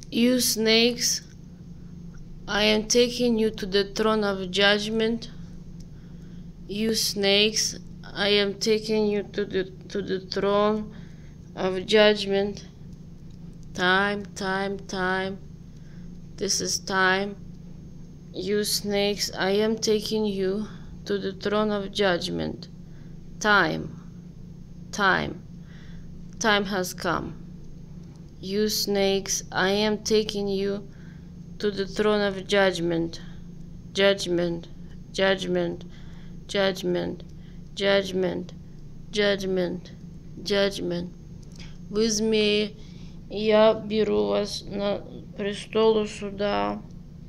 You snakes, I am taking you to the throne of judgment. You snakes, I am taking you to the throne of judgment. Time, time, time. This is time. You snakes, I am taking you to the throne of judgment. Time, time, time has come. You snakes, I am taking you to the throne of judgment. Judgment, judgment, judgment, judgment, judgment, judgment. Вы змеи, я беру вас на престолу суда,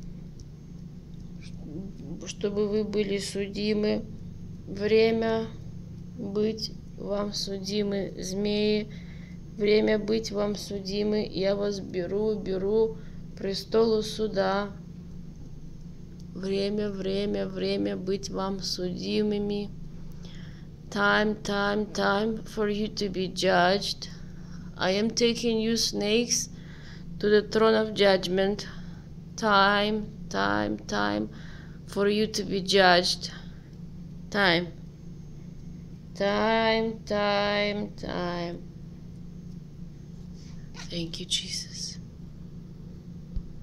чтобы вы были судимы. Время быть вам судимы, змеи. Время быть вам судимы. Я вас беру престолу суда. Время быть вам судимыми. Time, time, time for you to be judged. I am taking you snakes to the throne of judgment. Time, time, time for you to be judged. Time. Time, time, time. Thank you, Jesus.